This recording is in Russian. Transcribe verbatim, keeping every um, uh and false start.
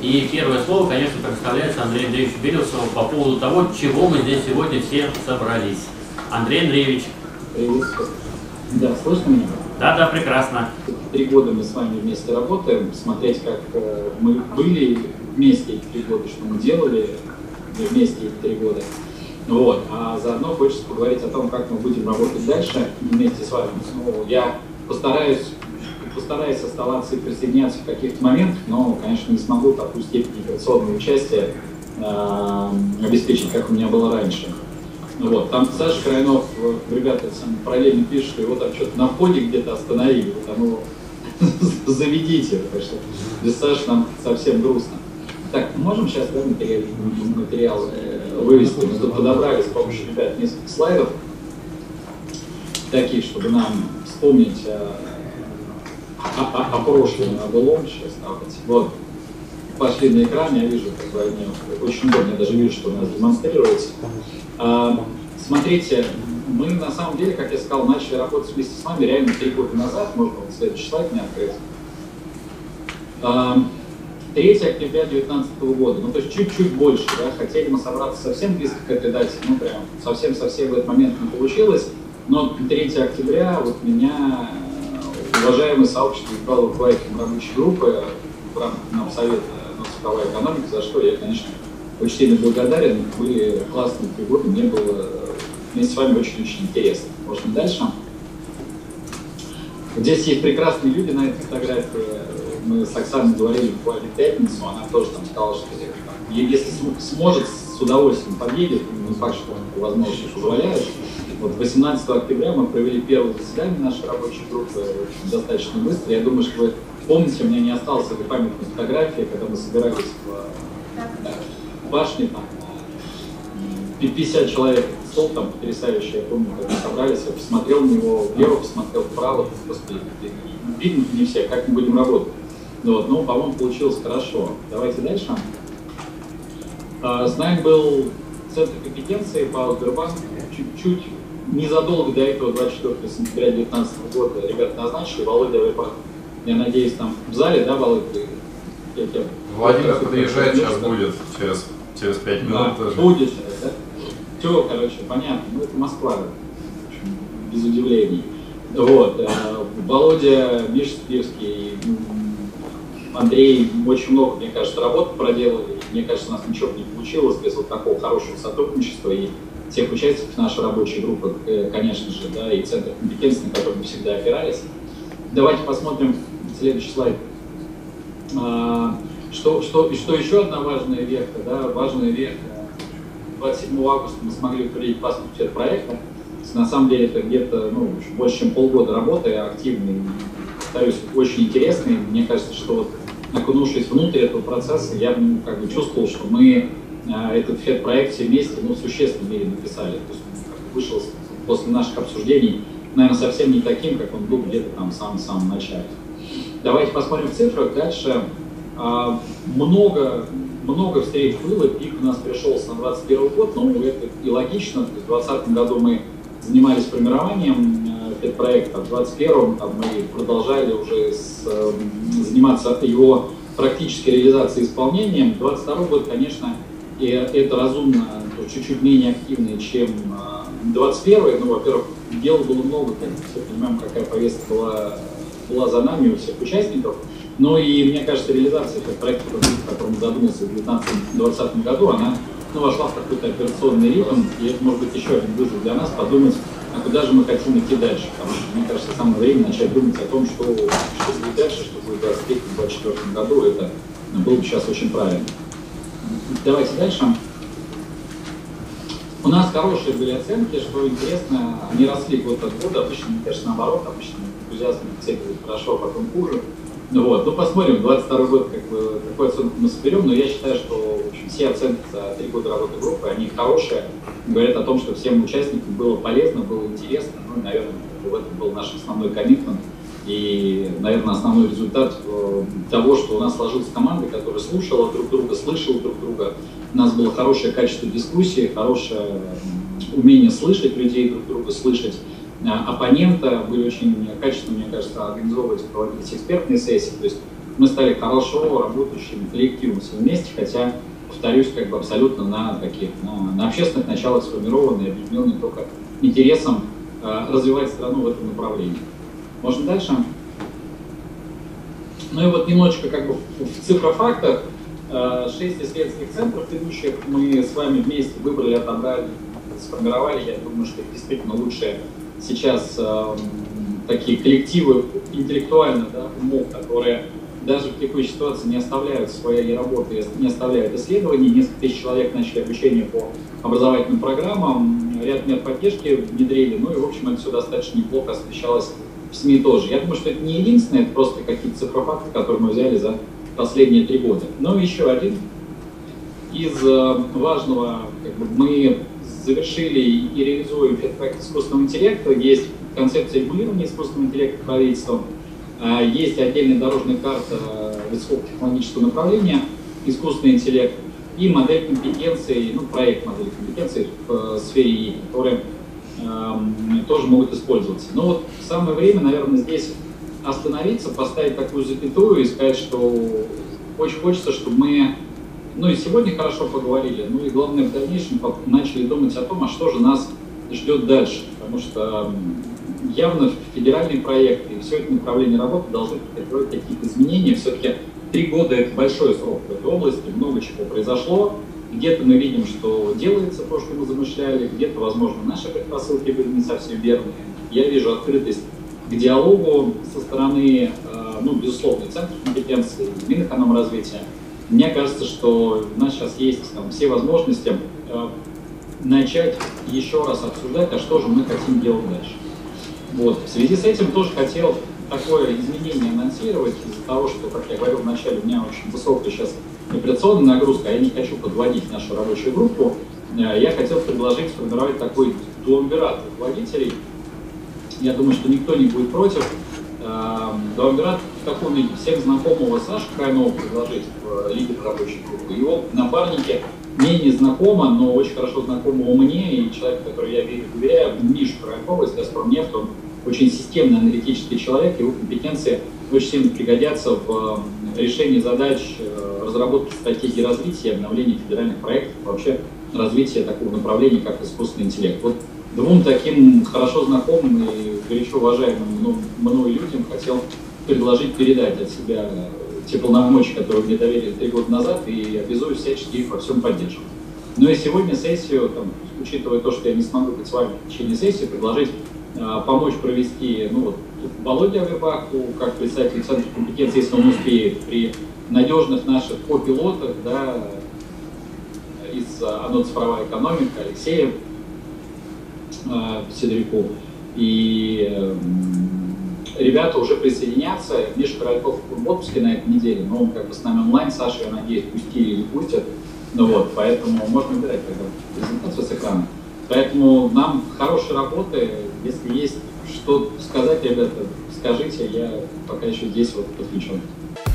И первое слово, конечно, предоставляется Андрею Андреевичу Белесову по поводу того, чего мы здесь сегодня все собрались. Андрей Андреевич. Приветствую. Да, слышно меня? Да, да, прекрасно. Три года мы с вами вместе работаем, смотреть, как э, мы были вместе эти три года, что мы делали вместе эти три года. Вот. А заодно хочется поговорить о том, как мы будем работать дальше вместе с вами. Ну, я постараюсь, постараюсь оставаться и присоединяться в каких-то моментах, но, конечно, не смогу такую степень операционного участия э, обеспечить, как у меня было раньше. Вот. Там Саша Крайнов, ребята, параллельно пишут, что его там что-то на входе где-то остановили, вы там его заведите, потому что без Саши нам совсем грустно. Так, можем сейчас, да, материал, материал э, вывести? Мы тут подобрали с помощью ребят несколько слайдов, таких, чтобы нам вспомнить о, о, о, о прошлом, о былом сейчас. Вот. Пошли на экран, я вижу, как бы они очень удобно, я даже вижу, что у нас демонстрируется. А, смотрите, мы на самом деле, как я сказал, начали работать вместе с вами реально три года назад, можно вот следующий слайд мне открыть. А, третьего октября две тысячи девятнадцатого года, ну то есть чуть-чуть больше, да, хотели мы собраться совсем близко к этой дате, ну прям совсем-совсем в этот момент не получилось, но третьего октября вот меня уважаемый сообщество избрало руководителем рабочей группы в рамках нам совета цифровой экономики, за что я, конечно, очень сильно благодарен. Были классные три года, мне было вместе с вами очень-очень интересно. Можно дальше. Здесь есть прекрасные люди на этой фотографии. Мы с Оксаной говорили буквально в пятницу, она тоже там сказала, что если сможет, с удовольствием подъедет, не факт, что возможности позволяет. Вот восемнадцатого октября мы провели первое заседание нашей рабочей группы достаточно быстро. Я думаю, что вы помните, у меня не осталось этой памятной фотографии, когда мы собирались в башне, там, пятьдесят человек, стол там потрясающий, я помню, когда мы собрались, я посмотрел на него, влево посмотрел, вправо, господи, видно не все, как мы будем работать. Вот, но, по-моему, получилось хорошо. Давайте дальше. С нами был Центр компетенции по Сбербанку, чуть-чуть незадолго до этого, двадцать четвёртого сентября две тысячи девятнадцатого года, ребята назначили, Володя, вы, я надеюсь, там в зале, да, Володя? Я, я, Владимир подъезжает, сейчас что? Будет, через, через пять минут да, тоже. Будет сейчас, да? Все, короче, понятно, ну это Москва, в общем, без удивлений. Вот, Володя, Миша Спирский, Андрей очень много, мне кажется, работы проделали. Мне кажется, у нас ничего не получилось без вот такого хорошего сотрудничества и всех участников нашей рабочей группы, конечно же, да, и Центр компетенции, на который мы всегда опирались. Давайте посмотрим следующий слайд. Что, что, что еще одна важная вехта, да, важная вехта. двадцать седьмого августа мы смогли определить паспорт проекта. На самом деле это где-то, ну, больше, чем полгода работы активной, повторюсь, очень интересный. Мне кажется, что вот окунувшись внутрь этого процесса, я, ну, как бы чувствовал, что мы а, этот фед-проект все вместе, ну, в существенной мере написали. То есть он вышел после наших обсуждений, наверное, совсем не таким, как он был где-то там в самом-самом начале. Давайте посмотрим в цифрах. Дальше а, много, много встреч было, пик у нас пришелся на двадцать первый год, но это и логично. В двадцатом году мы занимались формированием э, проекта, в двадцать первом там, мы продолжали уже с, э, заниматься его практической реализацией и исполнением. двадцать второй год, конечно, и это разумно, чуть-чуть менее активный, чем э, двадцать первый. Ну, во-первых, дел было много, как мы все понимаем, какая повестка была, была за нами у всех участников. Но и, мне кажется, реализация этого проекта, о котором задумался в две тысячи двадцатом году, она ну, вошла в какой-то операционный ритм, и это может быть еще один вызов для нас подумать, а куда же мы хотим идти дальше. Потому что, мне кажется, самое время начать думать о том, что, что будет дальше, что будет в двадцать третьем — двадцать четвёртом году. Это было бы сейчас очень правильно. Давайте дальше. У нас хорошие были оценки, что интересно, они росли год от года. Обычно, мне кажется, наоборот, обычно энтузиазм оценивают хорошо, а потом хуже. Вот. Ну, посмотрим, двадцать второй год, как бы, какую оценку мы соберем, но я считаю, что в общем, все оценки за три года работы группы, они хорошие, говорят о том, что всем участникам было полезно, было интересно, ну, и, наверное, в этом был наш основной коммитмент и, наверное, основной результат э, того, что у нас сложилась команда, которая слушала друг друга, слышала друг друга, у нас было хорошее качество дискуссии, хорошее умение слышать людей друг друга, слышать оппонента, были очень качественно, мне кажется, организовывать, проводились экспертные сессии, то есть мы стали хорошо работающим коллективом все вместе, хотя, повторюсь, как бы абсолютно на таких, на, на общественных началах сформированные, объединенные только интересом э, развивать страну в этом направлении. Можно дальше? Ну и вот немножечко как бы в цифрофактах. Шесть исследовательских центров ведущих мы с вами вместе выбрали, отобрали, сформировали. Я думаю, что это действительно лучшие сейчас э, такие коллективы интеллектуально, да, умов, которые даже в текущей ситуации не оставляют своей работы, не оставляют исследований. Несколько тысяч человек начали обучение по образовательным программам, ряд мер поддержки внедрили. Ну и, в общем, это все достаточно неплохо освещалось в СМИ тоже. Я думаю, что это не единственное, это просто какие-то цифрофакты, которые мы взяли за последние три года. Но еще один из важного, как бы, мы завершили и реализуем проект искусственного интеллекта. Есть концепция регулирования искусственного интеллекта правительством, есть отдельная дорожная карта высокотехнологического направления искусственный интеллект и модель компетенций, ну, проект модели компетенций в сфере ИИ, которые э, тоже могут использоваться. Но вот самое время, наверное, здесь остановиться, поставить такую запятую и сказать, что очень хочется, чтобы мы, ну и сегодня хорошо поговорили, ну и главное в дальнейшем начали думать о том, а что же нас ждет дальше. Потому что явно федеральные проекты и все это направление работы должны претерпевать какие-то изменения. Все-таки три года – это большой срок в этой области, много чего произошло. Где-то мы видим, что делается то, что мы замышляли, где-то, возможно, наши предпосылки были не совсем верные. Я вижу открытость к диалогу со стороны, ну, безусловно, Центра компетенции, Минэкономразвития. Мне кажется, что у нас сейчас есть там все возможности начать еще раз обсуждать, а что же мы хотим делать дальше. Вот. В связи с этим тоже хотел такое изменение анонсировать из-за того, что, как я говорил вначале, у меня очень высокая сейчас операционная нагрузка, а я не хочу подводить нашу рабочую группу. Я хотел предложить сформировать такой дуумвират руководителей. Я думаю, что никто не будет против. Дуумвират в таком виде всем знакомого Сашу Крайнова предложить в лидер рабочей группы. Его напарники менее знакомо, но очень хорошо знакомого мне, и человек, который я верю, доверяю, Миша Крайкова из «Газпромнефть», он очень системный аналитический человек, его компетенции очень сильно пригодятся в решении задач разработки стратегии развития, обновления федеральных проектов, вообще развития такого направления, как искусственный интеллект. Вот двум таким хорошо знакомым и горячо уважаемым мной людям хотел предложить передать от себя те полномочия, которые мне доверили три года назад, и обязуюсь всячески их во всем поддерживать. Ну и сегодня сессию, там, учитывая то, что я не смогу быть с вами в течение сессии, предложить э, помочь провести, ну вот, Володя Авербаху, как представитель Центра компетенции, если он успеет, при надежных наших копилотах, да, из ОНО «Цифровая экономика» Алексея э, Сидоряку. И э, ребята уже присоединятся. Миша Корольков в отпуске на этой неделе, но он как бы с нами онлайн. Саша, я надеюсь, пустили или пустят. Ну вот, поэтому можно выбирать тогда презентацию с экрана. Поэтому нам хорошей работы. Если есть что сказать, ребята, скажите, я пока еще здесь вот подключен.